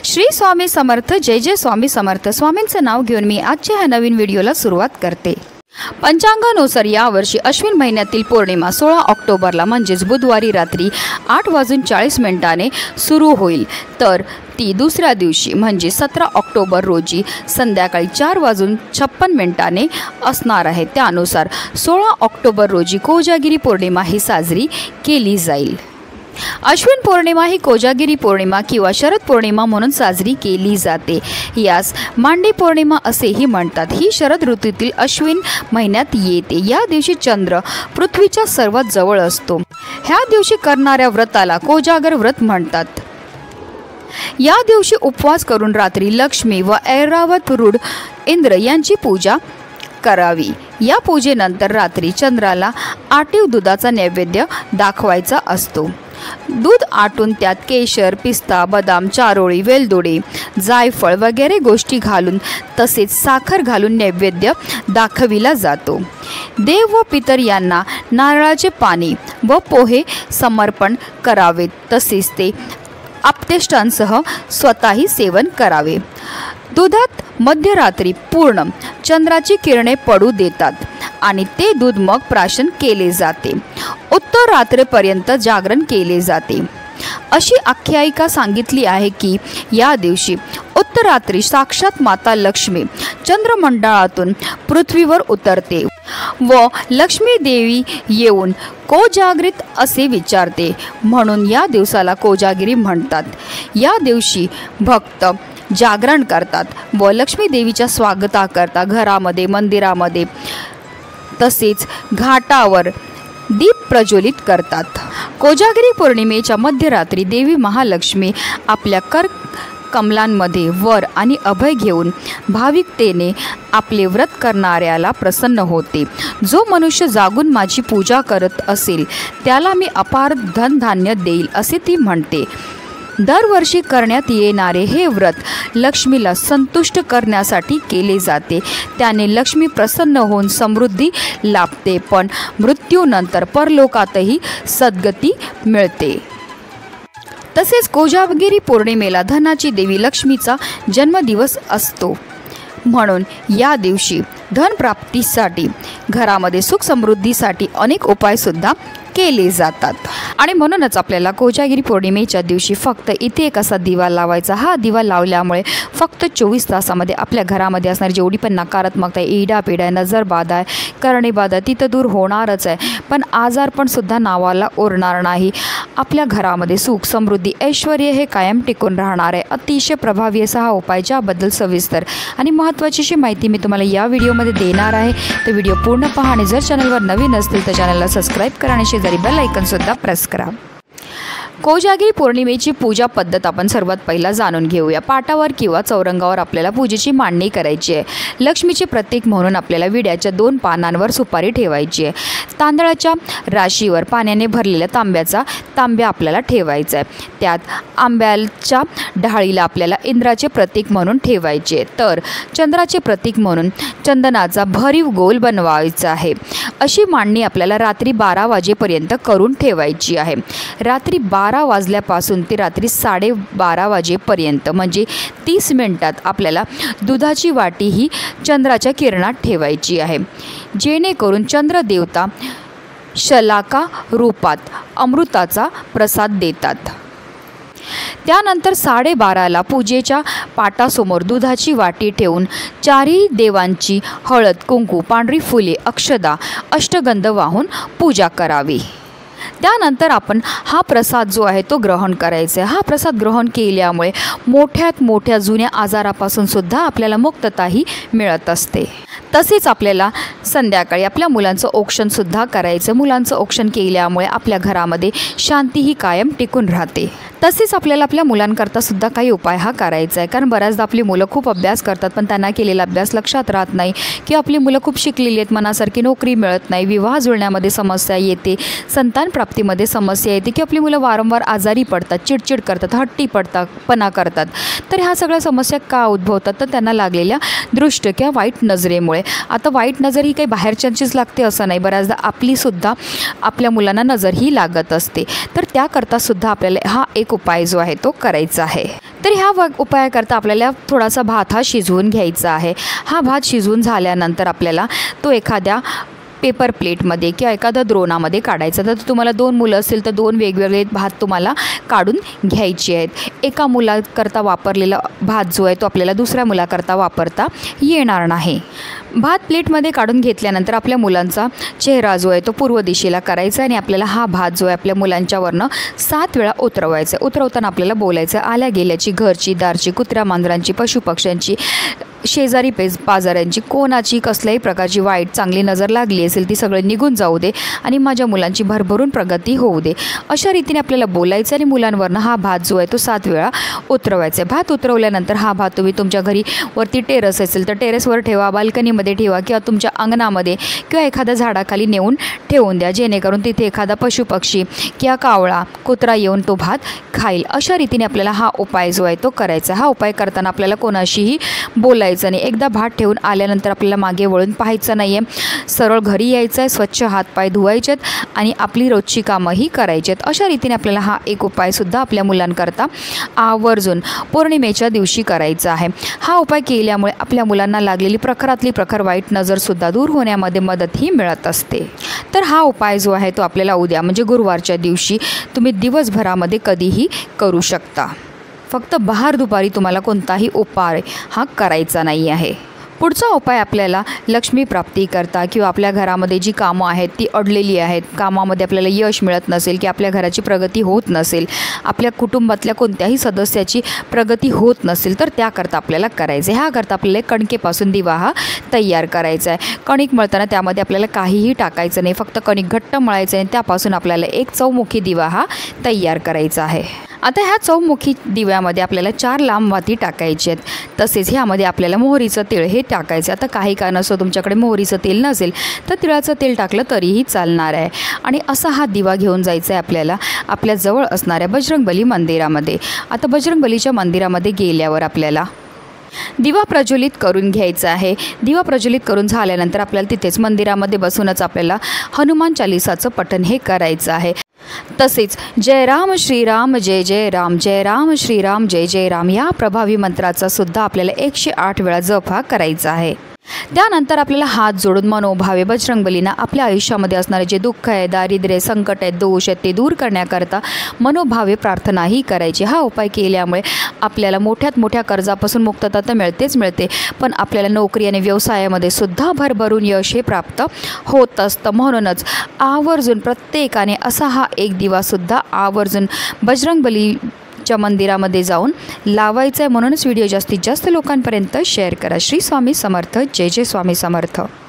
श्री स्वामी समर्थ. जय जय स्वामी समर्थ. स्वामींचं नाव घेऊन मी आजच्या ह्या नवीन व्हिडिओला सुरुवात करते. पंचांगानुसार यावर्षी अश्विन महिन्यातील पौर्णिमा 16 ऑक्टोबरला म्हणजेच बुधवारी रात्री 8:40 सुरू होईल, तर ती दुसऱ्या दिवशी म्हणजे 17 ऑक्टोबर रोजी संध्याकाळी 4:56 असणार आहे. त्यानुसार 16 ऑक्टोबर रोजी कोजागिरी पौर्णिमा ही साजरी केली जाईल. अश्विन पौर्णिमा ही कोजागिरी पौर्णिमा किंवा शरद पौर्णिमा म्हणून साजरी केली जाते. यास मांडी पौर्णिमा असेही म्हणतात. ही शरद ऋतूतील अश्विन महिन्यात येते. या दिवशी चंद्र पृथ्वीच्या सर्वात जवळ असतो. ह्या दिवशी करणाऱ्या व्रताला कोजागर व्रत म्हणतात. या दिवशी उपवास करून रात्री लक्ष्मी व ऐरावत रूढ इंद्र यांची पूजा करावी. या पूजेनंतर रात्री चंद्राला आटीव दुधाचा नैवेद्य दाखवायचा असतो. दूध आटून त्यात केशर, पिस्ता, बदाम, चारोळी, वेलदोडे, जायफळ वगैरे गोष्टी घालून तसेच साखर घालून नैवेद्य दाखविला जातो. देव व पितर यांना नारळाचे पाणी व पोहे समर्पण करावे. तसेच ते आप्तेष्टांसह स्वतःही सेवन करावे. दुधात मध्यरात्री पूर्ण चंद्राची किरणे पडू देतात आणि ते दूध मग प्राशन केले जाते. उत्तर रात्रीपर्यंत जागरण केले जाते. अशी आख्यायिका सांगितली आहे की या दिवशी उत्तरात्री साक्षात माता लक्ष्मी चंद्रमंडळातून पृथ्वीवर उतरते व लक्ष्मी देवी येऊन कोजागरीत असे विचारते, म्हणून या दिवसाला कोजागिरी म्हणतात. या दिवशी भक्त जागरण करतात व लक्ष्मी देवीच्या स्वागताकरता घरामध्ये, मंदिरामध्ये तसेच घाटावर दीप प्रज्वलित करतात. कोजागिरी पौर्णिमेच्या मध्यरात्री देवी महालक्ष्मी आपल्या कमलांमध्ये वर आणि अभय घेऊन भाविकतेने आपले व्रत करणाऱ्याला प्रसन्न होते. जो मनुष्य जागून माझी पूजा करत असेल त्याला मी अपार धनधान्य देईल असे ती म्हणते. दरवर्षी करण्यात येणारे हे व्रत लक्ष्मीला संतुष्ट करण्यासाठी केले जाते. त्याने लक्ष्मी प्रसन्न होऊन समृद्धी लाभते, पण मृत्यूनंतर परलोकातही सद्गती मिळते. तसेच कोजागिरी पौर्णिमेला धनाची देवी लक्ष्मीचा जन्मदिवस असतो, म्हणून या दिवशी धनप्राप्तीसाठी घरामध्ये सुख समृद्धीसाठी अनेक उपायसुद्धा केले जातात. आणि म्हणूनच आपल्याला कोजागिरी पौर्णिमेच्या दिवशी फक्त इथे एक असा दिवा लावायचा. हा दिवा लावल्यामुळे फक्त 24 तासामध्ये आपल्या घरामध्ये असणारी जेवढी पण नकारात्मकता आहे, इडापिडा आहे, नजरबाधा आहे, करणीबाधा आहे, तिथं दूर होणारच आहे. पण आजारपणसुद्धा नावाला उरणार नाही. आपल्या घरामध्ये सुख समृद्धी ऐश्वर हे कायम टिकून राहणार आहे. अतिशय प्रभावी असा हा उपाय, ज्याबद्दल सविस्तर आणि महत्त्वाची अशी माहिती मी तुम्हाला या व्हिडिओमध्ये देणार आहे. तर व्हिडिओ पूर्ण पहा आणि जर चॅनलवर नवीन असतील तर चॅनलला सबस्क्राईब करा आणि शेजारी बेल आयकॉनसुद्धा प्रेस करा. कोजागिरी पौर्णिमेची पूजा पद्धत आपण सर्वात पहिला जाणून घेऊया. पाटावर किंवा चौरंगावर आपल्याला पूजेची मांडणी करायची आहे. लक्ष्मीचे प्रतीक म्हणून आपल्याला विड्याच्या 2 पानांवर सुपारी ठेवायची आहे. तांदळाच्या राशीवर पाण्याने भरलेल्या तांब्या आपल्याला ठेवायचा आहे. त्यात आंब्याच्या ढाळीला आपल्याला इंद्राचे प्रतीक म्हणून ठेवायचे, तर चंद्राचे प्रतीक म्हणून चंदनाचा भरीव गोल बनवायचा आहे. अशी मांडणी आपल्याला रात्री 12 वाजेपर्यंत करून ठेवायची आहे. रात्री 12 वाजल्यापासून ते रात्री 12:30 वाजेपर्यंत म्हणजे 30 मिनिटात आपल्याला दुधाची वाटी ही चंद्राच्या किरणात ठेवायची आहे, जेणेकरून चंद्रदेवता शलाका रूपात अमृताचा प्रसाद देतात. त्यानंतर 12:30ला पूजेच्या पाटासमोर दुधाची वाटी ठेवून चारही देवांची हळद, कुंकू, पांढरी फुले, अक्षदा, अष्टगंध वाहून पूजा करावी. त्यानंतर आपण हा प्रसाद जो आहे तो ग्रहण करायचा आहे. हा प्रसाद ग्रहण केल्यामुळे मोठ्यात मोठ्या जुन्या आजारापासून सुद्धा आपल्याला मुक्तताही मिळत असते. तसेच आपल्याला संध्याकाळी आपल्या मुलांचं औक्षणसुद्धा करायचं. मुलांचं औक्षण केल्यामुळे आपल्या घरामध्ये शांतीही कायम टिकून राहते. तसेच आपल्याला आपल्या मुलांकरता सुद्धा काही उपाय हा करायचा आहे, कारण बऱ्याचदा आपली मुलं खूप अभ्यास करतात पण त्यांना केलेला अभ्यास लक्षात राहत नाही, किंवा आपली मुलं खूप शिकलेली आहेत, मनासारखी नोकरी मिळत नाही, विवाह जुळण्यामध्ये समस्या येते, संतान प्राप्तीमध्ये समस्या येते, की आपली मुलं वारंवार आजारी पडतात, चिडचिड करतात, हट्टीपणा करतात. तर ह्या सगळ्या समस्या का उद्भवतात, तर त्यांना लागलेल्या दृष्ट किंवा वाईट नजरेमुळे. आता वाईट नजर ही काही बाहेरच्यांचीच लागते असं नाही, बऱ्याचदा आपलीसुद्धा आपल्या मुलांना नजर ही लागत असते. तर त्याकरता सुद्धा आपल्याला हा एक एक उपाय जो आहे तो करायचा आहे। तर ह्या उपायाकरता आपल्याला थोडासा भात हा शिजवून घ्यायचा आहे। हा भात शिजवून झाल्यानंतर आपल्याला तो एखाद्या पेपर प्लेटमध्ये किंवा एखाद्या द्रोणामध्ये काढायचा। तर तुम्हाला 2 मुलं असतील तर 2 वेगवेगळे भात तुम्हाला काढून घ्यायचे आहेत। एका मुलाकरता वापरलेला भात जो आहे तो आपल्याला दुसऱ्या मुलाकरता वापरता येणार नाही। भात प्लेटमध्ये काढून घेतल्यानंतर आपल्या मुलांचा चेहरा जो आहे तो पूर्व दिशेला करायचा आणि आपल्याला हा भात जो आहे आपल्या मुलांच्यावरनं 7 वेळा उतरवायचा। उतरवताना आपल्याला बोलायचं, आल्या गेल्याची, घरची, दारची, कुत्र्या मांजरांची, पशुपक्ष्यांची, शेजारी पाजाऱ्यांची, कोणाची कसल्याही प्रकारची वाईट चांगली नजर लागली असेल ती सगळं निघून जाऊ दे आणि माझ्या मुलांची भरभरून प्रगती होऊ दे, अशा रीतीने आपल्याला बोलायचं आणि मुलांवरनं हा भात जो आहे तो 7 वेळा उतरवायचा। भात उतरवल्यानंतर हा भात तुम्ही तुमच्या घरी वरती टेरेस असेल तर टेरेसवर ठेवा, बाल्कनीमध्ये ठेवा किंवा तुमच्या अंगणामध्ये किंवा एखाद्या झाडाखाली नेऊन ठेवून द्या, जेणेकरून तिथे एखादा पशुपक्षी किंवा कावळा, कुत्रा येऊन तो भात खाईल। अशा रीतीने आपल्याला हा उपाय जो आहे तो करायचा। हा उपाय करताना आपल्याला कोणाशीही बोलायचं नाही। एकदा भात ठेवून आल्यानंतर आपल्याला मागे वळून पाहायचं नाही आहे, सरळ घरी यायचं आहे, स्वच्छ हातपाय धुवायचेत आणि आपली रोजची कामंही करायची आहेत। अशा रीतीने आपल्याला हा एक उपायसुद्धा आपल्या मुलांकरता आवर्जून पौर्णिमेच्या दिवशी करायचा आहे। हा उपाय केल्यामुळे आपल्या मुलांना लागलेली प्रखरातली प्रखर वाईट नजरसुद्धा दूर होण्यामध्ये मदतही मिळत असते। तर हा उपाय जो आहे तो आपल्याला उद्या म्हणजे गुरुवारच्या दिवशी तुम्ही दिवसभरामध्ये कधीही करू शकता। फक्त बहार दुपारी तुम्हाला कोणताही उपाय हा करायचा नाही आहे। पुढचा उपाय आपल्याला लक्ष्मी प्राप्तीकरता किंवा आपल्या घरामध्ये जी कामं आहेत ती अडलेली आहेत, कामामध्ये आपल्याला यश मिळत नसेल की आपल्या घराची प्रगती होत नसेल, आपल्या कुटुंबातल्या कोणत्याही सदस्याची प्रगती होत नसेल, तर त्याकरता आपल्याला करायचं आहे। ह्याकरता आपल्याला कणकेपासून दिवा हा तयार करायचा आहे। कणिक मळताना त्यामध्ये आपल्याला काहीही टाकायचं नाही, फक्त कणिक घट्ट मळायचं आहे। त्यापासून आपल्याला एक चौमुखी दिवा हा तयार करायचा आहे। आता ह्या चौमुखी दिव्यामध्ये आपल्याला 4 लांब वाती टाकायचे आहेत। तसेच ह्यामध्ये आपल्याला मोहरीचं तेल हे टाकायचं। आता काही कारणास्तव तुमच्याकडे मोहरीचं तेल नसेल तर तिळाचं तेल टाकलं तरीही चालणार आहे। आणि असा हा दिवा घेऊन जायचा आहे आपल्याला आपल्या जवळ असणाऱ्या बजरंगबली मंदिरामध्ये। आता बजरंगबलीच्या मंदिरामध्ये गेल्यावर आपल्याला दिवा प्रज्वलित करून घ्यायचा आहे। दिवा प्रज्वलित करून झाल्यानंतर आपल्याला तिथेच मंदिरामध्ये बसूनच आपल्याला हनुमान चालीसाचं पठण हे करायचं आहे। तसेच जय राम श्रीराम जय जय राम, जय राम श्रीराम जय जय राम या प्रभावी मंत्राचा सुद्धा आपल्याला 108 वेळा जप हा करायचा आहे। त्यानंतर आपल्याला हात जोडून मनोभावे बजरंगबलींना आपल्या आयुष्यामध्ये असणारे जे दुःख आहे, दारिद्र्य, संकट आहेत, दोष आहेत ते दूर करण्याकरता मनोभावे प्रार्थनाही करायची। हा उपाय केल्यामुळे आपल्याला मोठ्यात मोठ्या कर्जापासून मुक्तता तर मिळतेच मिळते, पण आपल्याला नोकरी आणि व्यवसायामध्ये सुद्धा भरभरून यश हे प्राप्त होत असतं। म्हणूनच आवर्जून प्रत्येकाने असा हा एक दिवासुद्धा आवर्जून बजरंगबलीच्या मंदिरामध्ये जाऊन लावायचं आहे। म्हणूनच व्हिडिओ जास्तीत जास्त लोकांपर्यंत शेअर करा। श्री स्वामी समर्थ, जय जय स्वामी समर्थ।